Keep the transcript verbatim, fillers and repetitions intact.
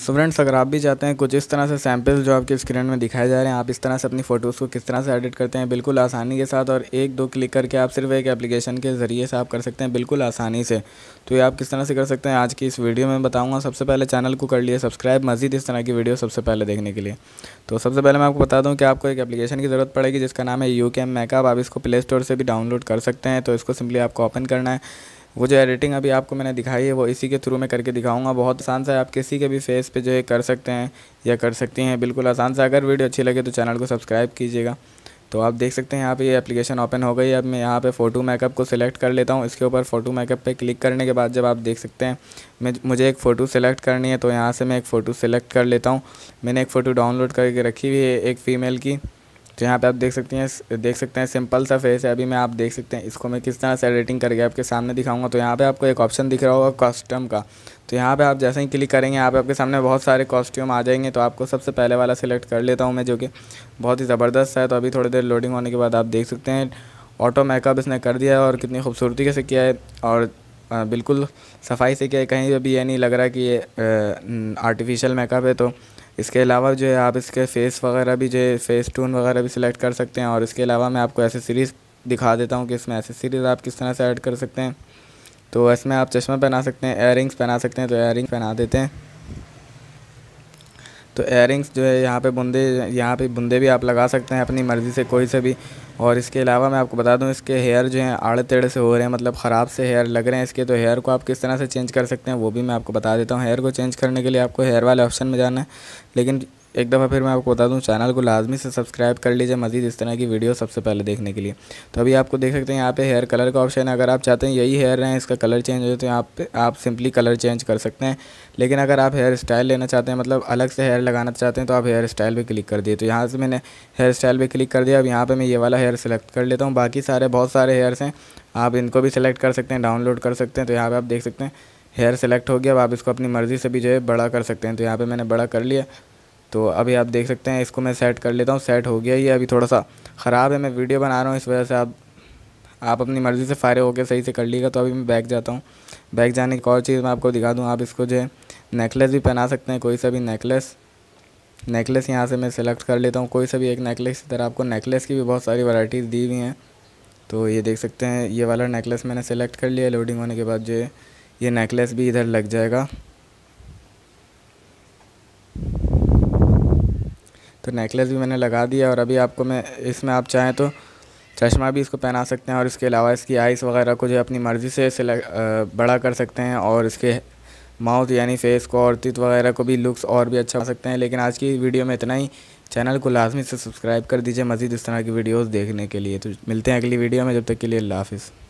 So friends, अगर आप भी चाहते हैं कुछ इस तरह से सैम्पल्स जो आपके स्क्रीन में दिखाए जा रहे हैं, आप इस तरह से अपनी फ़ोटोज़ को किस तरह से एडिट करते हैं बिल्कुल आसानी के साथ, और एक दो क्लिक करके आप सिर्फ एक एप्लीकेशन के ज़रिए से आप कर सकते हैं बिल्कुल आसानी से। तो ये आप किस तरह से कर सकते हैं आज की इस वीडियो में बताऊँगा। सबसे पहले चैनल को कर लिए सब्सक्राइब मज़ीद इस तरह की वीडियो सबसे पहले देखने के लिए। तो सबसे पहले मैं आपको बता दूँ कि आपको एक एप्लीकेशन की ज़रूरत पड़ेगी जिसका नाम है यूकेम मेकअप। आप इसको प्ले स्टोर से भी डाउनलोड कर सकते हैं। तो इसको सिंपली आपको ओपन करना है। वो जो एडिटिंग अभी आपको मैंने दिखाई है वो इसी के थ्रू मैं करके दिखाऊंगा। बहुत आसान सा है, आप किसी के भी फेस पे जो है कर सकते हैं या कर सकती हैं बिल्कुल आसान सा। अगर वीडियो अच्छी लगे तो चैनल को सब्सक्राइब कीजिएगा। तो आप देख सकते हैं यहाँ पे ये एप्लीकेशन ओपन हो गई। अब मैं यहाँ पे फ़ोटो मेकअप को सिलेक्ट कर लेता हूँ। इसके ऊपर फ़ोटो मेकअप पे क्लिक करने के बाद जब आप देख सकते हैं मैं मुझे एक फ़ोटो सेलेक्ट करनी है, तो यहाँ से मैं एक फ़ोटो सेलेक्ट कर लेता हूँ। मैंने एक फ़ोटो डाउनलोड करके रखी हुई है एक फ़ीमेल की। तो यहाँ पे आप देख सकते हैं देख सकते हैं सिंपल सा फेस है। अभी मैं आप देख सकते हैं इसको मैं किस तरह से एडिटिंग करके आपके सामने दिखाऊंगा। तो यहाँ पे आपको एक ऑप्शन दिख रहा होगा कॉस्ट्यूम का। तो यहाँ पे आप जैसे ही क्लिक करेंगे यहाँ पे आपके सामने बहुत सारे कॉस्ट्यूम आ जाएंगे। तो आपको सबसे पहले वाला सिलेक्ट कर लेता हूँ मैं, जो कि बहुत ही ज़बरदस्त है। तो अभी थोड़ी देर लोडिंग होने के बाद आप देख सकते हैं ऑटो मेकअप इसने कर दिया है और कितनी खूबसूरती से किया है और बिल्कुल सफाई से किया है। कहीं भी ये नहीं लग रहा कि ये आर्टिफिशियल मेकअप है। तो इसके अलावा जो है आप इसके फेस वगैरह भी जो है फेस टून वगैरह भी सिलेक्ट कर सकते हैं। और इसके अलावा मैं आपको एसेसरीज़ दिखा देता हूँ कि इसमें एसेसरीज़ आप किस तरह से ऐड कर सकते हैं। तो इसमें आप चश्मा पहना सकते हैं, इयररिंग्स पहना सकते हैं। तो इयररिंग्स पहना देते हैं। तो इयररिंग्स जो है यहाँ पे बुंदे यहाँ पे बुंदे भी आप लगा सकते हैं अपनी मर्ज़ी से कोई से भी। और इसके अलावा मैं आपको बता दूं इसके हेयर जो हैं आड़े टेढ़े से हो रहे हैं, मतलब ख़राब से हेयर लग रहे हैं इसके। तो हेयर को आप किस तरह से चेंज कर सकते हैं वो भी मैं आपको बता देता हूँ। हेयर को चेंज करने के लिए आपको हेयर वाले ऑप्शन में जाना है। लेकिन एक दफ़ा फिर मैं आपको बता दूं चैनल को लाजमी से सब्सक्राइब कर लीजिए मज़ीद इस तरह की वीडियो सबसे पहले देखने के लिए। तो अभी आपको देख सकते हैं यहाँ पे हेयर कलर का ऑप्शन है। अगर आप चाहते हैं यही हेयर रहें इसका कलर चेंज हो तो यहाँ पे आप सिंपली कलर चेंज कर सकते हैं। लेकिन अगर आप हेयर स्टाइल लेना चाहते हैं, मतलब अलग से हेयर लगाना चाहते हैं, तो आप हेयर स्टाइल पे क्लिक कर दिए। तो यहाँ से मैंने हेयर स्टाइल पे क्लिक कर दिया। अब यहाँ पे मैं ये वाला हेयर सेलेक्ट कर लेता हूँ। बाकी सारे बहुत सारे हेयर्स हैं, आप इनको भी सिलेक्ट कर सकते हैं, डाउनलोड कर सकते हैं। तो यहाँ पे आप देख सकते हैं हेयर सेलेक्ट हो गया। अब आप इसको अपनी मर्ज़ी से भी जो है बड़ा कर सकते हैं। तो यहाँ पे मैंने बड़ा कर लिया। तो अभी आप देख सकते हैं इसको मैं सेट कर लेता हूँ। सेट हो गया ये। अभी थोड़ा सा ख़राब है, मैं वीडियो बना रहा हूँ इस वजह से आप आप अपनी मर्ज़ी से फ़ायरे होकर सही से कर लीजिएगा। तो अभी मैं बैक जाता हूँ। बैक जाने की एक और चीज़ मैं आपको दिखा दूँ, आप इसको जो है नेकलेस भी पहना सकते हैं, कोई सा भी नेकलेस। नेकलेस यहाँ से मैं सेलेक्ट कर लेता हूँ, कोई सा भी एक नेकलेस। इस तरह आपको नेकलेस की भी बहुत सारी वैरायटीज़ दी हुई हैं। तो ये देख सकते हैं ये वाला नेकलेस मैंने सेलेक्ट कर लिया। लोडिंग होने के बाद जो है ये नेकलेस भी इधर लग जाएगा। तो नेकलेस भी मैंने लगा दिया। और अभी आपको मैं इसमें आप चाहें तो चश्मा भी इसको पहना सकते हैं। और इसके अलावा इसकी आइस वगैरह को जो है अपनी मर्ज़ी से सेलेक्ट बड़ा कर सकते हैं। और इसके माउथ यानी फेस को और तीत वगैरह को भी लुक्स और भी अच्छा कर सकते हैं। लेकिन आज की वीडियो में इतना ही। चैनल को लाजमी से सब्सक्राइब कर दीजिए मज़ीद इस तरह की वीडियोस देखने के लिए। तो मिलते हैं अगली वीडियो में, जब तक के लिए अल्लाह हाफ़िज़।